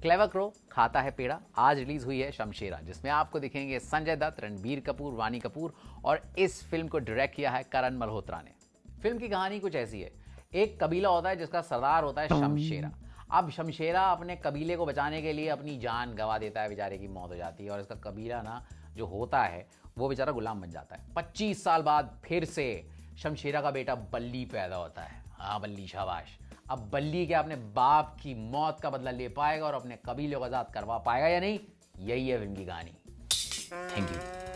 Clever crow खाता है पेड़ा आज रिलीज हुई है शमशेरा, जिसमें आपको दिखेंगे संजय दत्त, रणबीर कपूर, वानी कपूर और इस फिल्म को डायरेक्ट किया है करण मल्होत्रा ने। फिल्म की कहानी कुछ ऐसी है। एक कबीला होता है जिसका सरदार होता है शमशेरा। अब शमशेरा अपने कबीले को बचाने के लिए अपनी जान गंवा देता है, बेचारे की मौत हो जाती है और इसका कबीला ना जो होता है वो बेचारा गुलाम बन जाता है। 25 साल बाद फिर से शमशेरा का बेटा बल्ली पैदा होता है। हाँ बल्ली, शाबाश। अब बल्ली क्या अपने बाप की मौत का बदला ले पाएगा और अपने कबीले को आजाद करवा पाएगा या नहीं, यही है फिल्म की कहानी। Thank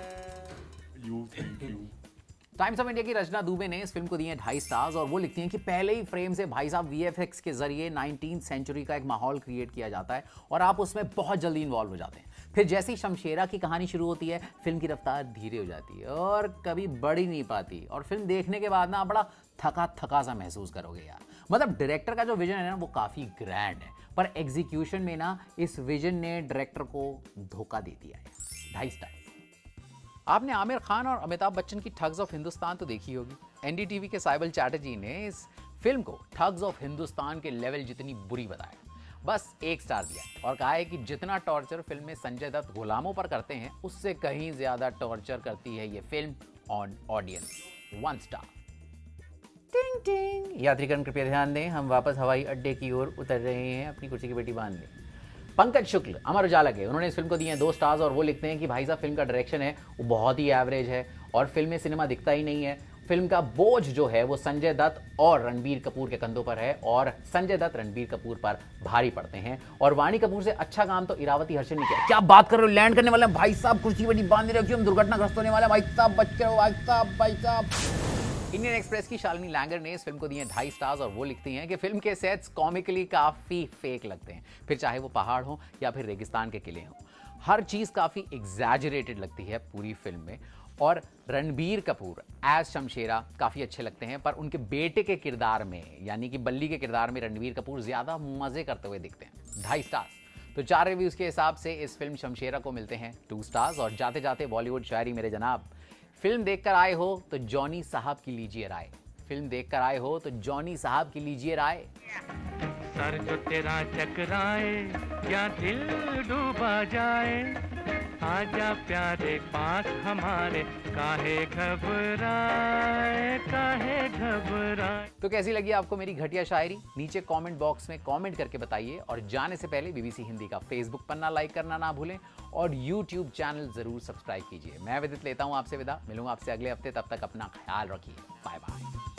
you. Times of India की रचना दुबे ने इस फिल्म को दिए 2.5 स्टार्स और वो लिखती हैं कि पहले ही फ्रेम से भाई साहब वीएफएक्स के जरिए 19th सेंचुरी का एक माहौल क्रिएट किया जाता है और आप उसमें बहुत जल्दी इन्वॉल्व हो जाते हैं। फिर जैसे ही शमशेरा की कहानी शुरू होती है, फिल्म की रफ्तार धीरे हो जाती है और कभी बढ़ ही नहीं पाती और फिल्म देखने के बाद ना बड़ा थका थका सा महसूस करोगे यार। मतलब डायरेक्टर का जो विजन है ना वो काफ़ी ग्रैंड है, पर एग्जीक्यूशन में ना इस विजन ने डायरेक्टर को धोखा दे दिया है। 2.5 स्टार। आपने आमिर खान और अमिताभ बच्चन की ठग्स ऑफ हिंदुस्तान तो देखी होगी। एनडीटीवी के साइबल चैटर्जी ने इस फिल्म को ठग्स ऑफ हिंदुस्तान के लेवल जितनी बुरी बताया, बस 1 स्टार दिया और कहा है कि जितना टॉर्चर फिल्म में संजय दत्त गुलामों पर करते हैं उससे कहीं ज्यादा टॉर्चर करती है ये फिल्म ऑन ऑडियंस। 1 स्टार। टिंग टिंग। यात्रीगण कृपया ध्यान दें, हम वापस हवाई अड्डे की ओर उतर रहे हैं, अपनी कुर्सी की पेटी बांध लें। पंकज शुक्ल अमर उजाला के, उन्होंने इस फिल्म को दिए हैं 2 स्टार्स और वो लिखते हैं कि भाई साहब फिल्म का डायरेक्शन है वो बहुत ही एवरेज है और फिल्म में सिनेमा दिखता ही नहीं है। फिल्म का बोझ जो है वो संजय दत्त और रणबीर कपूर के कंधों पर है और संजय दत्त रणबीर कपूर पर भारी पड़ते हैं और वानी कपूर से अच्छा काम तो इरावती हर्षन ने किया। क्या बात कर रहे हो, लैंड करने वाले भाई साहब, कुर्सी बड़ी बांध रखी, हम दुर्घटनाग्रस्त होने वाले भाई साहब, बच के रहो भाई साहब। इंडियन एक्सप्रेस की शालिनी लैंगर ने इस फिल्म को दिए 2.5 स्टार्स और वो लिखती हैं कि फिल्म के सेट्स कॉमिकली काफ़ी फेक लगते हैं, फिर चाहे वो पहाड़ हो या फिर रेगिस्तान के किले हों। हर चीज़ काफ़ी एग्जैजरेटेड लगती है पूरी फिल्म में और रणबीर कपूर एज शमशेरा काफ़ी अच्छे लगते हैं, पर उनके बेटे के किरदार में यानी कि बल्ली के किरदार में रणबीर कपूर ज़्यादा मज़े करते हुए दिखते हैं। 2.5 स्टार्स। तो 4 रिव्यूज़ के हिसाब से इस फिल्म शमशेरा को मिलते हैं 2 स्टार्स। और जाते जाते बॉलीवुड शायरी मेरे जनाब, फिल्म देखकर आए हो तो जॉनी साहब की लीजिए राय। फिल्म देखकर आए हो तो जॉनी साहब की लीजिए राय। सर जो तेरा चकराए क्या दिल डूबा जाए, आजा प्यारे पास हमारे, काहे घबराए काहे घबराए। तो कैसी लगी आपको मेरी घटिया शायरी? नीचे कमेंट बॉक्स में कमेंट करके बताइए और जाने से पहले बीबीसी हिंदी का फेसबुक पन्ना लाइक करना ना भूलें और यूट्यूब चैनल जरूर सब्सक्राइब कीजिए। मैं विदित लेता हूं आपसे विदा, मिलूंगा आपसे अगले हफ्ते, तब तक अपना ख्याल रखिए। Bye bye.